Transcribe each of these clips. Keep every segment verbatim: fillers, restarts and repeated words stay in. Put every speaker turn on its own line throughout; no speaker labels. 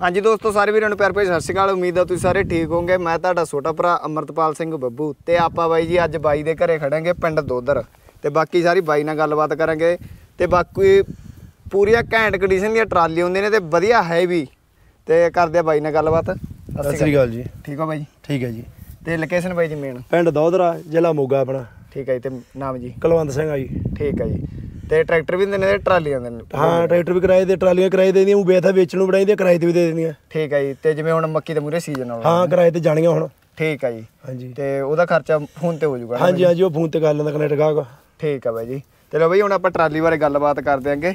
हाँ जी दोस्तों, सारे वीरों प्यार भाई सत श्री अकाल। उम्मीद है तुम सारे ठीक होंगे। मैं तुहाडा छोटा भरा अमृतपाल सिंह बब्बू ते आपां बाई जी अज बाई दे घरे खड़ेंगे पिंड दोदर ते बाकी सारी बाई नाल गलबात करांगे ते बाकी पूरियां घैंट कंडीशन दी ट्राली होंदी ने ते वधिया है भी ते करदे आ बाई नाल गलबात।
सत श्री अकाल जी।
ठीक हो बाई?
ठीक है जी।
ते लोकेशन बाई जी मेन
पिंड दोदरा जिला मोगा अपना।
ठीक है जी। ते नाम जी?
कुलवंत सिंह जी। ठीक
है जी। ਤੇ ਟਰੈਕਟਰ ਵੀ ਦਿੰਦੇ ਨੇ ਤੇ ਟਰਾਲੀਆਂ ਦਿੰਦੇ ਨੇ?
ਹਾਂ ਟਰੈਕਟਰ ਵੀ ਕਿਰਾਏ ਤੇ ਟਰਾਲੀਆਂ ਕਿਰਾਏ ਦੇ ਦੀਆਂ ਉਹ ਵੇਚਦਾ ਵੇਚਣ ਨੂੰ ਬਣਾਈਦੇ ਕਿਰਾਏ ਤੇ ਵੀ ਦੇ ਦਿੰਦੀਆਂ।
ਠੀਕ ਹੈ ਜੀ। ਤੇ ਜਿਵੇਂ ਹੁਣ ਮੱਕੀ ਦੇ ਮੂਰੇ ਸੀਜ਼ਨ ਆਉਣਾ
ਹਾਂ ਕਿਰਾਏ ਤੇ ਜਾਣੀਆਂ ਹੁਣ।
ਠੀਕ ਹੈ ਜੀ।
ਹਾਂਜੀ
ਤੇ ਉਹਦਾ ਖਰਚਾ ਫੋਨ ਤੇ ਹੋ ਜਾਊਗਾ?
ਹਾਂਜੀ ਹਾਂਜੀ ਉਹ ਫੋਨ ਤੇ ਕਰ ਲੈਂਦਾ ਕਨੈਕਟ ਗਾਹਕ।
ਠੀਕ ਹੈ ਬਾਈ ਜੀ। ਚਲੋ ਬਾਈ ਹੁਣ ਆਪਾਂ ਟਰਾਲੀ ਬਾਰੇ ਗੱਲਬਾਤ ਕਰਦੇ ਆਂਗੇ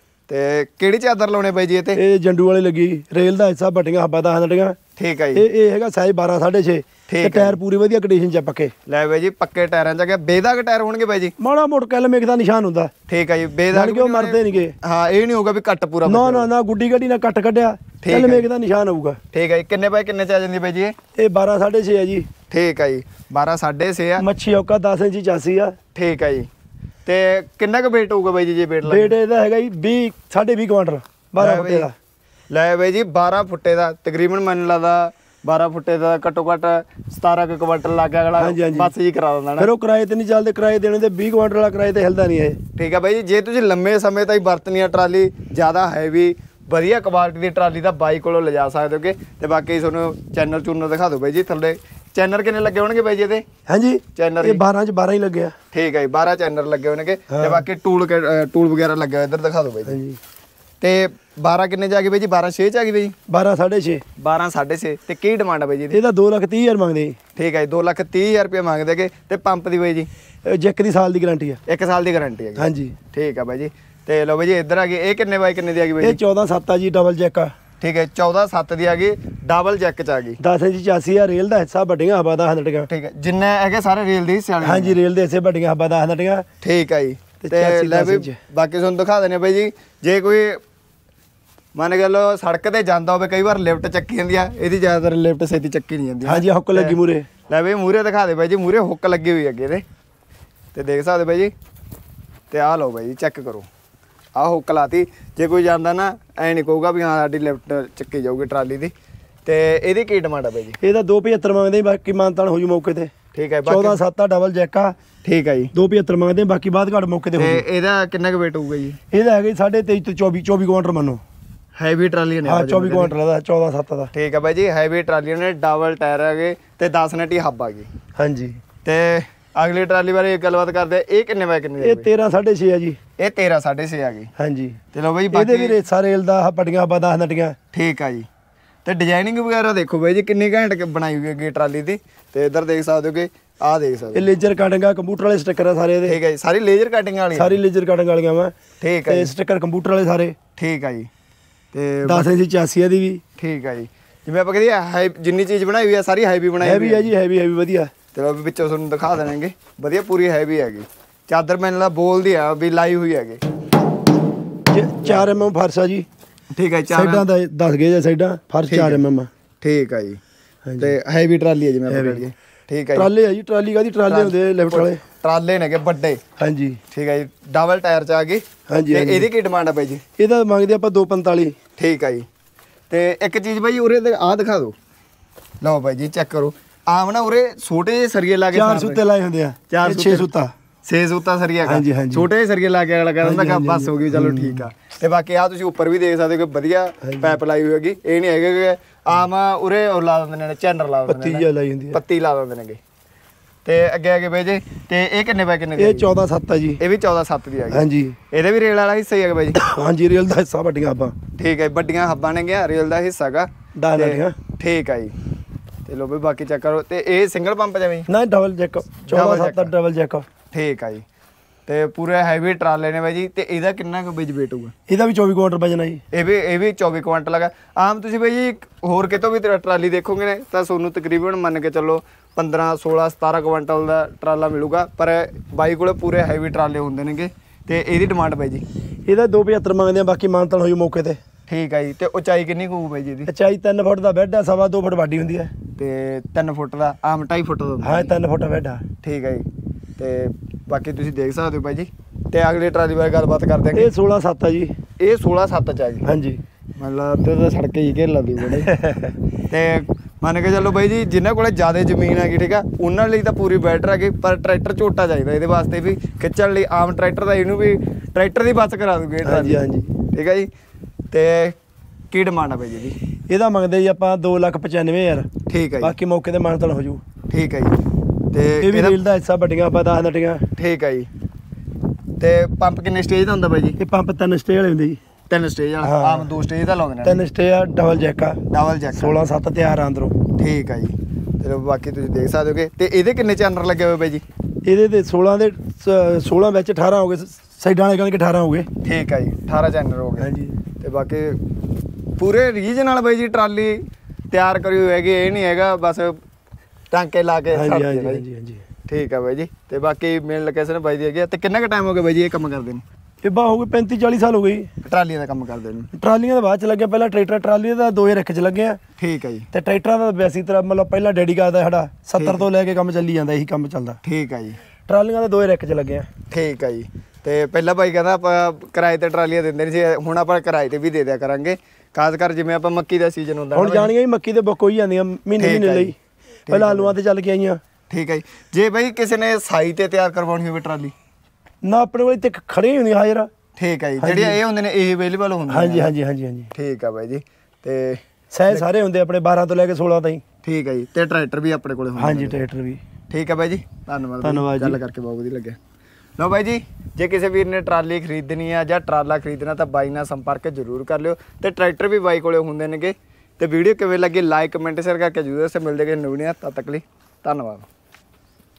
ਤੇ ਕਿਹੜੀ ਚਾਦਰ ਲਾਉਣੇ ਬਾਈ ਜੀ? ਇਹ ਤੇ
ਇਹ ਜੰਡੂ ਵਾਲੇ ਲੱਗੀ ਰੇਲ ਦਾ ਹਿੱਸਾ ਬਟੀਆਂ ਹੱਬਾਂ ਦਾ ਹੰਡੜੀਆਂ।
ਠੀਕ ਹੈ ਜੀ।
ਇਹ ਇਹ ਹੈਗਾ ਸਾਈਜ਼ ਬਾਰਾਂ ਸਾਢੇ ਛੇ ਤੇ ਟਾਇਰ ਪੂਰੀ ਵਧੀਆ ਕੰਡੀਸ਼ਨ ਚ ਪੱਕੇ।
ਲੈ ਬਾਈ ਜੀ ਪੱਕੇ ਟਾਇਰਾਂ ਚ ਆ ਗਿਆ। ਬੇਦਾਗ ਟਾਇਰ ਹੋਣਗੇ ਬਾਈ ਜੀ?
ਮਾੜਾ ਮੋਟ ਕੈਲ ਮੇਕ ਦਾ ਨਿਸ਼ਾਨ ਹੁੰਦਾ। ਠੀਕ
ਹੈ ਜੀ। ਬੇਦਾਗ
ਕਿਉਂ ਮਰਦੇ ਨਹੀਂਗੇ।
ਹਾਂ ਇਹ ਨਹੀਂ ਹੋਊਗਾ ਵੀ ਕੱਟ ਪੂਰਾ?
ਨਾ ਨਾ ਨਾ ਗੁੱਡੀ ਗੱਡੀ ਨਾਲ ਕੱਟ ਕੱਢਿਆ ਕੈਲ ਮੇਕ ਦਾ ਨਿਸ਼ਾਨ ਹੋਊਗਾ।
ਠੀਕ ਹੈ ਜੀ। ਕਿੰਨੇ ਬਾਈ ਕਿੰਨੇ ਚ ਆ ਜਾਂਦੀ ਬਾਈ ਜੀ ਇਹ?
ਇਹ ਬਾਰਾਂ ਸਾਢੇ ਛੇ ਹੈ ਜੀ।
ਠੀਕ ਹੈ ਜੀ। ਬਾਰਾਂ ਸਾਢੇ ਛੇ ਆ।
ਮੱਛੀ ਔਕਾ ਦਸ ਇੰਚੀ ਚਾਸੀ ਆ।
ਠੀਕ ਹੈ ਜੀ। ਤੇ ਕਿੰਨਾ ਕੁ weight ਹੋਊਗਾ ਬਾਈ ਜੀ ਜੇ weight ਲਾ?
weight ਇਹਦਾ ਹੈਗਾ ਜੀ ਵੀਹ ਸਾਢੇ ਵੀਹ ਕੁਆਂਟਲ ਬਾਰਾਂ ਫੁੱਟੇ ਦਾ।
ਲੈ ਬਾਈ ਜੀ ਬਾਰਾਂ ਫੁੱਟੇ ਦਾ ਤਕਰੀਬਨ ਮੈਨੂੰ ਲੱਗਦਾ ਬਾਰਾਂ ਫੁੱਟੇ ਦਾ ਘੱਟੋ ਘੱਟ ਸਤਾਰਾਂ ਕੁ ਕੁਆਂਟਲ ਲੱਗ ਗਿਆ ਅਗਲਾ ਬੱਸ ਜੀ ਕਰਾ ਦਿੰਦਾ ਨਾ।
ਫਿਰ ਉਹ ਕਿਰਾਏ ਤੇ ਨਹੀਂ ਚੱਲਦੇ, ਕਿਰਾਏ ਦੇਣੇ ਤੇ ਵੀਹ ਕੁਆਂਟਲ ਵਾਲਾ ਕਿਰਾਏ ਤੇ ਹਿਲਦਾ ਨਹੀਂ ਇਹ।
ਠੀਕ ਹੈ ਬਾਈ ਜੀ। ਜੇ ਤੁਸੀਂ ਲੰਮੇ ਸਮੇਂ ਤਾਈਂ ਵਰਤਣੀ ਆ ਟਰਾਲੀ ਜ਼ਿਆਦਾ ਹੈਵੀ ਵਧੀਆ ਕੁਆਲਿਟੀ ਦੀ ਟਰਾਲੀ ਦਾ ਬਾਈ ਕੋਲੋਂ ਲਿਜਾ ਸਕਦੇ ਹੋਗੇ। ਤੇ ਬਾਕੀ ਤੁਹਾਨੂੰ ਚੈਨਲ ਚੂਨਰ ਦਿਖਾ ਦਿਓ ਬਾਈ ਜੀ ਥੱਲੇ। ਚੈਨਰ ਕਿੰਨੇ ਲੱਗੇ ਹੋਣਗੇ ਬਾਈ ਜੀ ਇਹਦੇ? ਹਾਂਜੀ ਚੈਨਰ
ਇਹ ਬਾਰਾਂ ਚ ਬਾਰਾਂ ਹੀ ਲੱਗਿਆ।
ਠੀਕ ਹੈ ਜੀ। ਬਾਰਾਂ ਚੈਨਰ ਲੱਗੇ ਹੋਣਗੇ ਤੇ ਬਾਕੀ ਟੂਲ ਟੂਲ ਵਗੈਰਾ ਲੱਗੇ ਹੋਏ ਇੱਧਰ ਦਿਖਾ ਦਿਓ ਬਾਈ ਜੀ। ਤੇ ਬਾਰਾਂ ਕਿੰਨੇ ਚ ਆ ਗਈ ਬਾਈ ਜੀ? ਬਾਰਾਂ ਛੇ ਚ ਆ ਗਈ ਬਾਈ ਜੀ? ਬਾਰਾਂ ਸਾਢੇ ਛੇ। ਬਾਰਾਂ ਸਾਢੇ ਛੇ। ਤੇ ਕੀ ਡਿਮਾਂਡ ਆ ਬਾਈ ਜੀ ਇਹਦੀ? ਇਹਦਾ ਦੋ ਲੱਖ ਤੀਹ ਹਜ਼ਾਰ ਮੰਗਦੇ ਜੀ। ਠੀਕ ਹੈ ਜੀ। ਦੋ ਲੱਖ ਤੀਹ ਹਜ਼ਾਰ ਰੁਪਏ ਮੰਗਦੇ ਹੈਗੇ। ਤੇ ਪੰਪ ਦੀ ਬਾਈ ਜੀ? ਜੈਕ ਦੀ ਸਾਲ ਦੀ ਗਾਰੰਟੀ ਆ। ਇੱਕ ਸਾਲ ਦੀ ਗਾਰੰਟੀ ਹੈ? ਹਾਂਜੀ। ਠੀਕ ਆ ਬਾਈ ਜੀ। ਤੇ ਲਓ ਬਾਈ ਜੀ ਇੱਧਰ ਆ ਗਈ। ਇਹ ਕਿੰਨੇ ਬਾਈ ਕਿੰਨੇ ਦੀ ਆ ਗਈ ਬਾਈ ਜੀ? ਇਹ ਚੌਦਾਂ ਸੱਤ ਆ ਜੀ ਡਬਲ ਜੈਕ ਆ। ਠੀਕ ਹੈ। ਚੌਦਾਂ ਸੱਤ ਦੀ ਆ ਗਈ ਡਬਲ ਜੈਕ ਚ ਆ ਗਈ। ਦਸ ਇੰਚ ਚਾਸੀ ਆ। ਰੇਲ ਦਾ ਹਿੱਸਾ ਵੱਡੀਆਂ ਹਵਾ ਦਾ ਹੰਡੜੀਆਂ। ਠੀਕ ਹੈ। ਜਿੰਨੇ ਹੈਗੇ ਸਾਰੇ ਰੇਲ ਦੇ ਹਿੱਸੇ ਵਾਲੇ? ਹਾਂਜੀ ਰੇਲ ਦੇ ਹਿੱਸੇ ਵੱਡੀਆਂ ਹਵਾ ਦਾ ਹੰਡੜੀਆਂ। ਠੀਕ ਹੈ ਜੀ। ਤੇ ਲੈ ਵੀ ਬਾਕੀ ਤੁਹਾਨੂੰ ਦਿਖਾ ਦਿੰਦੇ ਬਾਈ ਜੀ। ਜੇ ਕੋਈ ਮੰਨ ਕੇ ਲਓ ਸੜਕ ਤੇ ਜਾਂਦਾ ਹੋਵੇ ਕਈ ਵਾਰ ਲਿਫਟ ਚੱਕੀ ਜਾਂਦੀ ਆ, ਇਹਦੀ ਜ਼ਿਆਦਾਤਰ ਲਿਫਟ ਛੇਤੀ ਚੱਕੀ ਨਹੀਂ ਜਾਂਦੀ। ਹਾਂਜੀ ਹੁੱਕ ਲੱਗੀ ਮੂਰੇ। ਲੈ ਬਈ ਮੂਰੇ ਦਿਖਾ ਦੇ ਬਾਈ ਜੀ। ਮੂਰੇ ਹੁੱਕ ਲੱਗੀ ਹੋਈ ਅੱਗੇ ਇਹਦੇ ਤੇ ਦੇਖ ਸਕਦੇ ਬਾਈ ਜੀ। ਤੇ ਆਹ ਲਓ ਬਾਈ ਜੀ ਚੈੱਕ ਕਰੋ ਆਹ ਹੁੱਕ ਲਾਤੀ। ਜੇ ਕੋਈ ਜਾਂਦਾ ਨਾ ਐ ਨਹੀਂ ਕਹੂਗਾ ਵੀ ਹਾਂ ਸਾਡੀ ਲਿਫਟ ਚੱਕੀ ਜਾਊਗੀ ਟਰਾਲੀ ਦੀ। ਤੇ ਇਹਦੀ ਕੀ ਡਿਮਾਂਡ ਆ ਬਾਈ ਜੀ? ਇਹਦਾ ਦੋ ਪਝੱਤਰ ਮੰਗਦੇ ਬਾਕੀ ਮਾਨਤਾਨ ਹੋ ਜੂ ਮੌਕੇ ਤੇ। ਠੀਕ ਹੈ। ਚੌਦਾਂ ਸੱਤ ਆ ਡਬਲ ਜੈਕ ਆ। ਠੀਕ ਹੈ ਜੀ। ਦੋ ਪਝੱਤਰ ਮੰਗਦੇ ਬਾਕੀ ਬਾਅਦ ਘੱਟ ਮੌਕੇ ਤੇ ਹੋ ਜੂ। ਇਹਦਾ ਕਿੰਨਾ ਕੁ weight ਹੋਊਗਾ ਜੀ? ਇਹਦਾ ਹੈਗਾ ਸਾਢੇ ਤੇਈ ਤੋਂ ਚੌਵੀ ਚੌਵੀ ਕੁਆਂਟਲ ਮੰਨੋ। ਹੈਵੀ ਟਰਾਲੀ ਨੇ? ਹਾਂ ਚੌਵੀ ਕੁਆਂਟਲ ਦਾ ਚੌਦਾਂ ਸੱਤ ਦਾ। ਠੀਕ ਹੈ ਬਾਈ ਜੀ। ਹੈਵੀ ਟਰਾਲੀ ਨੇ ਡਬਲ ਟਾਇਰ ਹੈਗੇ ਤੇ ਦਸ ਨਟੀ ਹੱਬ ਆ ਗਈ। ਹਾਂਜੀ। ਤੇ ਅਗਲੀ ਟਰਾਲੀ ਬਾਰੇ ਗੱਲਬਾਤ ਕਰਦੇ ਆ। ਇਹ ਕਿੰਨੇ ਬਾਈ ਕਿੰਨੇ? ਇਹ ਤੇਰਾਂ ਸਾਢੇ ਛੇ ਆ ਜੀ। ਇਹ ਤੇਰਾਂ ਸਾਢੇ ਛੇ ਆ ਗਈ। ਹਾਂਜੀ। ਚਲੋ ਬਾਈ ਬਾਕੀ ਇਹਦੇ ਵੀ ਰੇਸਾ ਰੇਲ ਦਾ ਪਟੀਆਂ ਹੱਬਾਂ ਦਸ ਨਟੀਆਂ। ਠੀਕ ਆ ਜੀ। ਤੇ ਡਿਜ਼ਾਈਨਿੰਗ ਵਗੈਰਾ ਦੇਖੋ ਬਾਈ ਜੀ ਕਿੰਨੀ ਘੈਂਟ ਬਣਾਈ ਹੋਈ ਹੈਗੀ ਟਰਾਲੀ ਦੀ। ਤੇ ਇੱਧਰ ਦੇਖ ਸਕਦੇ ਹੋ ਕਿ ਆਹ ਦੇਖ ਸਕਦੇ ਇਹ ਲੇਜ਼ਰ ਕਟਿੰਗ ਆ। ਕੰਪਿਊਟਰ ਵਾਲੇ ਸਟicker ਆ ਸਾਰੇ ਇਹਦੇ। ਠੀਕ ਹੈ ਜੀ। ਸਾਰੀ ਲੇਜ਼ਰ ਕਟਿੰਗ ਵਾਲੀ? ਸਾਰੀ ਲੇਜ਼ਰ ਕਟਿੰਗ ਵਾਲੀਆਂ ਵਾ। ਠੀਕ ਹੈ। ਤੇ ਸਟicker ਕੰਪਿਊਟਰ ਵਾਲੇ ਸਾਰੇ। ਠੀਕ ਆ ਜੀ। ਤੇ ਦਸ ਇੰਚ ਚਾਸੀ ਦੀ ਵੀ। ਠੀਕ ਆ ਜੀ। ਜਿਵੇਂ ਆਪਾਂ ਕਹਿੰਦੇ ਹਾਈ ਜਿੰਨੀ ਚੀਜ਼ ਬਣਾਈ ਹੋਈ ਆ ਸਾਰੀ ਹੈਵੀ ਬਣਾਈ ਹੋਈ ਹੈ ਜੀ। ਹੈਵੀ ਹੈਵੀ ਵਧੀਆ। ਚਲੋ ਵਿੱਚੋਂ ਤੁਹਾਨੂੰ ਦਿਖਾ ਦੇਣਗੇ ਵਧੀਆ ਪੂਰੀ ਹੈਵੀ ਹੈਗੀ। ਚਾਦਰ ਮੈਨੂੰ ਲੱਗਦਾ ਬੋਲਦੀ ਆ ਵੀ ਲਾਈ ਹੋਈ ਹੈਗੀ। ਚਾਰ ਐਮ ਐਮ ਫਰਸ਼ ਆ ਜੀ। ਠੀਕ ਹੈ। ਸਾਈਡਾਂ ਦਾ ਦਸ ਗਏ ਸਾਈਡਾਂ ਫਰਸ਼ ਚਾਰ ਐਮ ਐਮ। ਠੀਕ ਆ ਜੀ। ਤੇ ਹੈਵੀ ਟਰਾਲੀ ਹੈ ਜਿਵੇਂ ਆਪਾਂ ਕਰੀਏ। ਠੀਕ ਹੈ। ਟਰਾਲੇ ਆ ਜੀ। ਟਰਾਲੀ ਕਾਦੀ ਟਰਾਲੇ ਹੁੰਦੇ ਲਿਫਟ ਵਾਲੇ ਟਰਾਲੇ ਨੇਗੇ ਵੱਡੇ। ਹਾਂਜੀ। ਠੀਕ ਹੈ ਜੀ। ਡਬਲ ਟਾਇਰ ਚ ਆ ਗਈ। ਹਾਂਜੀ। ਤੇ ਇਹਦੀ ਕੀ ਡਿਮਾਂਡ ਆ ਬਾਈ ਜੀ? ਇਹਦਾ ਮੰਗਦੇ ਆਪਾਂ ਦੋ ਪੰਤਾਲੀ। ਠੀਕ ਆ ਜੀ। ਤੇ ਇੱਕ ਚੀਜ਼ ਬਾਈ ਉਰੇ ਆਹ ਦਿਖਾ ਦਿਓ। ਲਓ ਬਾਈ ਜੀ ਚੈੱਕ ਕਰੋ। ਆਮ ਨਾ ਉਰੇ ਛੋਟੇ ਜਿਹੇ ਸਰੀਏ ਲਾ ਕੇ ਚਾਰ ਸੁੱਤੇ ਲਾਏ ਹੁੰਦੇ ਆ। ਚਾਰ ਛੇ ਸੁੱਤਾ ਛੇ ਸੁੱਤਾ ਸਰੀਆ ਹੈਗਾ। ਛੋਟੇ ਜਿਹੇ ਸਰੀਏ ਲਾ ਕੇ ਅਗਲਾ ਕਹਿੰਦਾ ਕਿ ਬਸ ਹੋ ਗਈ ਚਲੋ ਠੀਕ ਆ। ਤੇ ਬਾਕੀ ਆ ਤੁਸੀਂ ਉੱਪਰ ਵੀ ਦੇਖ ਸਕਦੇ ਹੋ ਕਿ ਵਧੀਆ ਪਾਈਪ ਲਾਈ ਹੋਈ ਹੈਗੀ। ਇਹ ਨਹੀਂ ਹੈਗਾ ਕਿ ਆਮ ਉਰੇ ਉਹ ਲਾ ਦਿੰਦੇ ਨੇ ਚੈਨਰ ਲਾ ਦਿੰਦੇ ਨੇ। ਪੱਤੀ ਲਾਈ ਹੁੰਦੀ ਹੈ। ਪੱਤੀ ਲਾ ਦਿੰਦੇ ਨੇਗੇ। ਤੇ ਅੱਗੇ ਅੱਗੇ ਬਾਈ ਜੀ ਤੇ ਇਹ ਕਿੰਨੇ ਬਾਈ ਕਿੰਨੇ? ਇਹ ਚੌਦਾਂ ਸੱਤ ਆ ਜੀ। ਇਹ ਵੀ ਚੌਦਾਂ ਸੱਤ ਦੀ ਆ ਗਈ। ਹਾਂਜੀ। ਇਹਦੇ ਵੀ ਰੇਲ ਵਾਲਾ ਹਿੱਸਾ ਹੀ ਹੈਗਾ ਬਾਈ ਜੀ? ਹਾਂਜੀ ਰੇਲ ਦਾ ਹਿੱਸਾ ਵੱਡੀਆਂ ਹੱਬਾਂ। ਠੀਕ ਹੈ। ਵੱਡੀਆਂ ਹੱਬਾਂ ਨੇ ਗਿਆ ਰੇਲ ਦਾ ਹਿੱਸਾ ਹੈਗਾ। ਠੀਕ ਆ ਜੀ। ਤੇ ਲੋ ਬਈ ਬਾਕੀ ਚੈੱਕ ਕਰੋ। ਤੇ ਇਹ ਸਿੰਗਲ ਪੰਪ ਜਿਵੇਂ? ਨਾ ਡਬਲ ਜੈਕ। ਚੌਦਾਂ ਸੱਤ ਡਬਲ ਜੈਕ। ਠੀਕ ਆ ਜੀ। ਤੇ ਪੂਰੇ ਹੈਵੀ ਟਰਾਲੇ ਨੇ ਬਾਈ ਜੀ। ਤੇ ਇਹਦਾ ਕਿੰਨਾ ਕੁ weight ਹੋਊਗਾ? ਇਹਦਾ ਵੀ ਚੌਵੀ ਕੁਆਂਟਲ ਵਜਨ ਆ ਜੀ। ਇਹ ਵੀ ਇਹ ਵੀ ਚੌਵੀ ਕੁਆਂਟਲ ਹੈਗਾ। ਆਮ ਤੁਸੀਂ ਬਾਈ ਜੀ ਹੋਰ ਕਿਤੋਂ ਵੀ ਟਰਾਲੀ ਦੇਖੋਗੇ ਨੇ ਤਾਂ ਤੁਹਾਨੂੰ ਤਕਰੀਬਨ ਮੰਨ ਕੇ ਚੱਲੋ ਪੰਦਰਾਂ ਸੋਲਾਂ ਸਤਾਰਾਂ ਕੁਆਂਟਲ ਦਾ ਟਰਾਲਾ ਮਿਲੂਗਾ। ਪਰ ਬਾਈ ਕੋਲੇ ਪੂਰੇ ਹੈਵੀ ਟਰਾਲੇ ਹੁੰਦੇ ਨੇਗੇ। ਤੇ ਇਹਦੀ ਡਿਮਾਂਡ ਬਾਈ ਜੀ? ਇਹਦਾ ਦੋ ਪਝੱਤਰ ਮੰਗਦੇ ਆ ਬਾਕੀ ਮਾਨਤਾਨ ਹੋਈ ਮੌਕੇ ਤੇ। ਠੀਕ ਆ ਜੀ। ਤੇ ਉਚਾਈ ਕਿੰਨੀ ਕੁ ਹੋਊ ਬਾਈ ਜੀ ਇਹਦੀ? ਉਚਾਈ ਤਿੰਨ ਫੁੱਟ ਦਾ ਬੈੱਡ ਆ। ਸਵਾ ਦੋ ਫੁੱਟ ਵਾਢੀ ਹੁੰਦੀ ਹੈ। ਤੇ ਤਿੰਨ ਫੁੱਟ ਦਾ ਆਮ ਢਾਈ ਫੁੱਟ ਦਾ? ਹਾਂ ਤਿੰਨ ਫੁੱਟ ਬੈੱਡ ਆ। ਠੀਕ ਆ ਜੀ। ਤੇ ਬਾਕੀ ਤੁਸੀਂ ਦੇਖ ਸਕਦੇ ਹੋ ਬਾਈ ਜੀ। ਤੇ ਅਗਲੀ ਟਰਾਲੀ ਬਾਰੇ ਗੱਲਬਾਤ ਕਰਦੇ ਆ। ਇਹ ਸੋਲਾਂ ਸੱਤ ਆ ਜੀ। ਇਹ ਸੋਲਾਂ ਸੱਤ ਚ ਆ ਗਈ। ਹਾਂਜੀ। ਮਤਲਬ ਤੇ ਤਾਂ ਸੜਕ ਹੀ ਘੇਰ ਲੱਦੀ ਬੜੇ ਤੇ ਮੰਨ ਕੇ ਚੱਲੋ ਬਾਈ ਜੀ ਜਿਨ੍ਹਾਂ ਕੋਲੇ ਜ਼ਿਆਦਾ ਜ਼ਮੀਨ ਹੈਗੀ ਠੀਕ ਆ ਉਹਨਾਂ ਲਈ ਤਾਂ ਪੂਰੀ ਬੈਟਰ ਹੈਗੀ ਪਰ ਟਰੈਕਟਰ ਝੋਟਾ ਚਾਹੀਦਾ ਇਹਦੇ ਵਾਸਤੇ ਵੀ ਖਿੱਚਣ ਲਈ ਆਮ ਟਰੈਕਟਰ ਦਾ ਇਹਨੂੰ ਵੀ ਟਰੈਕਟਰ ਦੀ ਬੱਸ ਕਰਾ ਦੂਗੇ
ਹਾਂਜੀ ਹਾਂਜੀ
ਠੀਕ ਆ ਜੀ ਤੇ ਕੀ ਡਿਮਾਂਡ ਆ ਬਾਈ ਜੀ ਇਹਦੀ
ਇਹਦਾ ਮੰਗਦੇ ਜੀ ਆਪਾਂ ਦੋ ਲੱਖ ਪਚਾਨਵੇਂ ਹਜ਼ਾਰ
ਠੀਕ ਆ ਜੀ
ਬਾਕੀ ਮੌਕੇ ਤੇ ਮਾਨਤਾਨ ਹੋ ਜੂ
ਠੀਕ ਆ ਜੀ ਤੇ
ਇਹ ਵੀ ਰੀਲ ਦਾ ਹਿੱਸਾ ਵੱਡੀਆਂ ਆਪਾਂ ਦਸ ਨਟੀਆਂ
ਠੀਕ ਆ ਜੀ ਤੇ ਪੰਪ ਕਿੰਨੇ ਸਟੇਜ ਦਾ ਹੁੰਦਾ ਬਾਈ ਜੀ
ਇਹ ਪੰਪ ਤਿੰਨ ਸਟੇ ਵਾਲੇ ਹੁੰਦੇ ਜੀ
ਤਿੰਨ ਸਟੇਜ ਵਾਲਾ ਆਮ ਦੋ ਸਟੇਜ ਦਾ ਲਾਉਂਦੇ ਨੇ
ਤਿੰਨ ਸਟੇ ਆ ਡਬਲ ਜੈਕ ਆ
ਡਬਲ ਜੈਕ
ਸੋਲਾਂ ਸੱਤ ਤਿਆਰ ਆ ਅੰਦਰੋਂ
ਠੀਕ ਆ ਜੀ ਤੇ ਬਾਕੀ ਤੁਸੀਂ ਦੇਖ ਸਕਦੇ ਹੋਗੇ ਤੇ ਇਹਦੇ ਕਿੰਨੇ ਚੈਨਲ ਲੱਗੇ ਹੋਏ ਬਾਈ ਜੀ
ਇਹਦੇ ਤੇ ਸੋਲਾਂ ਦੇ ਸੋਲਾਂ ਵਿੱਚ ਅਠਾਰਾਂ ਹੋ ਗਏ ਸਾਈਡਾਂ ਵਾਲੇ ਕਹਿੰਦੇ ਅਠਾਰਾਂ ਹੋ ਗਏ
ਠੀਕ ਆ ਜੀ ਅਠਾਰਾਂ ਚੈਨਲ ਹੋ ਗਏ
ਹਾਂਜੀ
ਤੇ ਬਾਕੀ ਪੂਰੇ ਰੀਜ ਨਾਲ ਬਾਈ ਜੀ ਟਰਾਲੀ ਤਿਆਰ ਕਰੀ ਹੋਈ ਹੈਗੀ ਇਹ ਨਹੀਂ ਹੈਗਾ ਬਸ ਟਾਂਕੇ ਲਾ ਕੇ
ਹਾਂਜੀ ਹਾਂਜੀ ਹਾਂਜੀ ਹਾਂਜੀ
ਠੀਕ ਆ ਬਾਈ ਜੀ ਤੇ ਬਾਕੀ ਮੇਨ ਲੋਕੇਸ਼ਨ ਬਾਈ ਦੀ ਹੈਗੀ ਤੇ ਕਿੰਨਾ ਕੁ ਟਾਈਮ ਹੋ ਗਿਆ ਬਾਈ ਜੀ ਇਹ ਕੰਮ ਕਰਦੇ ਨੂੰ
ਇਹ ਬਾ ਹੋ ਗਏ ਪੈਂਤੀ ਚਾਲੀ ਸਾਲ ਹੋ ਗਏ
ਟਰਾਲੀਆਂ ਦਾ ਕੰਮ ਕਰਦੇ ਨੂੰ
ਟਰਾਲੀਆਂ ਦਾ ਬਾਅਦ ਚ ਲੱਗਿਆ ਪਹਿਲਾਂ ਟਰੈਕਟਰ ਟਰਾਲੀ ਦਾ ਦੋ ਹਜ਼ਾਰ ਇੱਕ ਚ ਲੱਗੇ ਆ
ਠੀਕ ਆ ਜੀ
ਤੇ ਟਰੈਕਟਰਾਂ ਦਾ ਵੈਸੀ ਤਰ੍ਹਾਂ ਮਤਲਬ ਪਹਿਲਾਂ ਡੈਡੀ ਕਰਦਾ ਸਾਡਾ ਸੱਤਰ ਤੋਂ ਲੈ ਕੇ ਕੰਮ ਚੱਲੀ ਜਾਂਦਾ ਇਹੀ ਕੰਮ ਚੱਲਦਾ
ਠੀਕ ਆ ਜੀ
ਟਰਾਲੀਆਂ ਦਾ ਦੋ ਹਜ਼ਾਰ ਇੱਕ ਚ ਲੱਗੇ ਆ
ਠੀਕ ਆ ਜੀ ਤੇ ਪਹਿਲਾਂ ਬਾਈ ਕਹਿੰਦਾ ਆਪਾਂ ਕਿਰਾਏ ਤੇ ਟਰਾਲੀਆਂ ਦਿੰਦੇ ਨਹੀਂ ਸੀ ਹੁਣ ਆਪਾਂ ਕਿਰਾਏ ਤੇ ਵੀ ਦੇ ਦਿਆ ਕਰਾਂਗੇ ਖਾਸ ਕਰ ਜਿਵੇਂ ਆਪਾਂ ਮੱਕੀ ਦਾ ਸੀਜ਼ਨ ਹੁੰਦਾ
ਹੁਣ ਜਾਣੀਆਂ ਵੀ ਮੱਕੀ ਦੇ ਬੁੱਕ ਹੋਈ ਜਾਂਦੀਆਂ ਮਹੀਨੇ ਮਹੀਨੇ ਲਈ ਪਹਿਲਾਂ ਆਲੂਆਂ ਤੇ ਚੱਲ ਕੇ ਆਈਆਂ
ਠੀਕ ਆ ਜੀ ਜੇ ਬਾਈ ਕਿਸੇ ਨੇ ਸਾਈ ਤੇ ਤਿਆਰ ਕਰਵਾਉਣੀ ਹੋਵੇ ਟਰਾਲੀ
ਨਾ ਆਪਣੇ ਕੋਲ ਇੱਥੇ ਖੜੇ ਹੁੰਦੀ ਹਾਜ਼ਰ
ਠੀਕ ਆ ਜੀ ਜਿਹੜੀਆਂ ਇਹ ਹੁੰਦੇ ਨੇ ਇਹ ਅਵੇਲੇਬਲ ਹੁੰਦੇ
ਹਾਂਜੀ ਹਾਂਜੀ ਹਾਂਜੀ ਹਾਂਜੀ
ਠੀਕ ਆ ਬਾਈ ਜੀ ਤੇ
ਸਹਿ ਸਾਰੇ ਹੁੰਦੇ ਆਪਣੇ ਬਾਰਾਂ ਤੋਂ ਲੈ ਕੇ ਸੋਲਾਂ ਤਾਈਂ
ਠੀਕ ਆ ਜੀ ਤੇ ਟਰੈਕਟਰ ਵੀ ਆਪਣੇ ਕੋਲੇ ਹੁੰਦੇ
ਹਾਂਜੀ ਟਰੈਕਟਰ ਵੀ
ਠੀਕ ਆ ਬਾਈ ਜੀ ਧੰਨਵਾਦ
ਧੰਨਵਾਦ ਜੀ
ਗੱਲ ਕਰਕੇ ਬਹੁਤ ਵਧੀਆ ਲੱਗਿਆ ਲਓ ਬਾਈ ਜੀ ਜੇ ਕਿਸੇ ਵੀਰ ਨੇ ਟਰਾਲੀ ਖਰੀਦਣੀ ਆ ਜਾਂ ਟਰਾਲਾ ਖਰੀਦਣਾ ਤਾਂ ਬਾਈ ਨਾਲ ਸੰਪਰਕ ਜ਼ਰੂਰ ਕਰ ਲਿਓ ਤੇ ਟਰੈਕਟਰ ਵੀ ਬਾਈ ਕੋਲੇ ਹੁੰਦੇ ਨੇਗੇ ਤੇ ਵੀਡੀਓ ਕਿਵੇਂ ਲੱਗੀ ਲਾਈਕ ਕਮੈਂਟ ਸ਼ੇਅਰ ਕਰਕੇ ਜ਼ਰੂਰ ਸੇ ਮਿਲਦੇ ਕਿ ਨਵੀਆਂ ਤਦ ਤੱਕ ਲਈ ਧੰਨਵਾਦ।